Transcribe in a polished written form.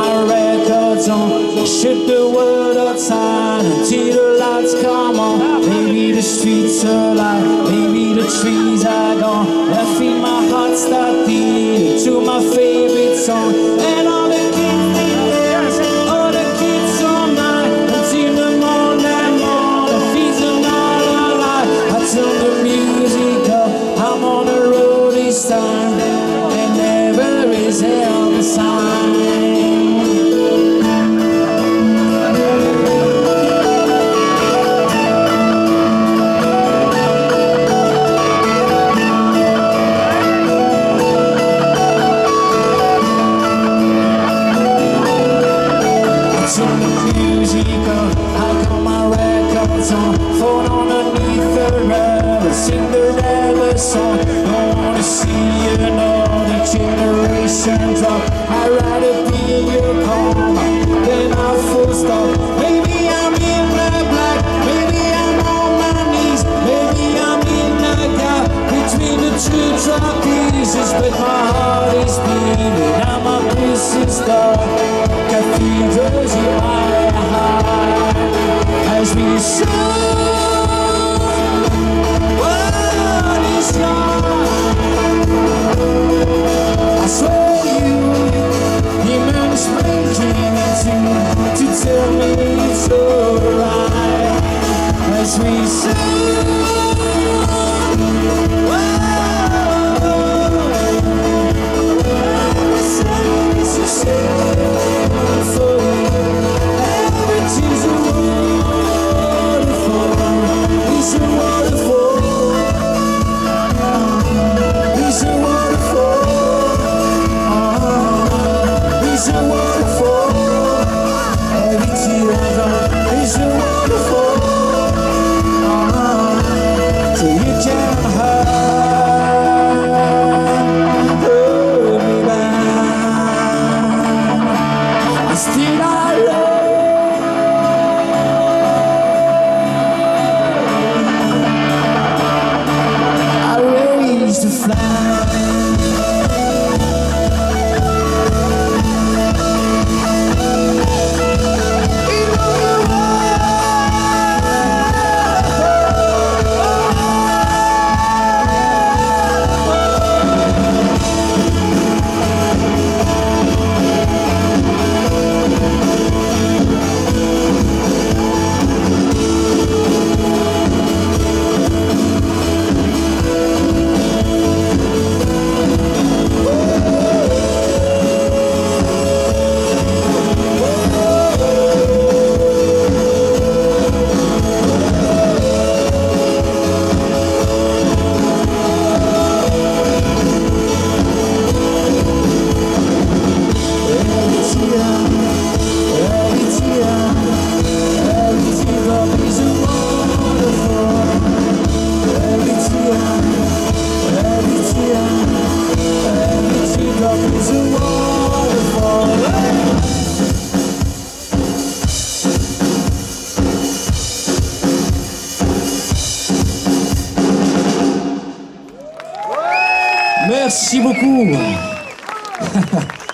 my records on. Shoot the world outside until the lights come on. Maybe the streets are alive, maybe the trees are gone. I feel my heart start beating to my favorite song. And all the kids, all the kids all night until the morning, the feels are not alive. I turn the music up, I'm on the road this time, and never is hell the sign. Phone underneath the rubber, Cinderella song. Don't wanna see another generation drop. I'd rather be your karma than I full stop. Maybe I'm in the black, maybe I'm on my knees, maybe I'm in the gap between the two drop pieces. But my heart is beating, I'm a missing star. Cathedrals in my heart as we show. I swear demons breaking into to tell me it's alright as we sing. It's a shame for you. Everything's a waterfall. It's a waterfall. It's a waterfall. It's a waterfall. Every tear I drop is a waterfall. So you can hold me back. And still I love. I raised the flag. Merci beaucoup.